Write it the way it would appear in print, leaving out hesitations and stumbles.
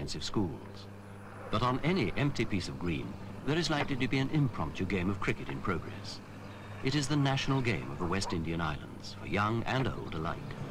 comprehensive schools. But on any empty piece of green, there is likely to be an impromptu game of cricket in progress. It is the national game of the West Indian Islands, for young and old alike.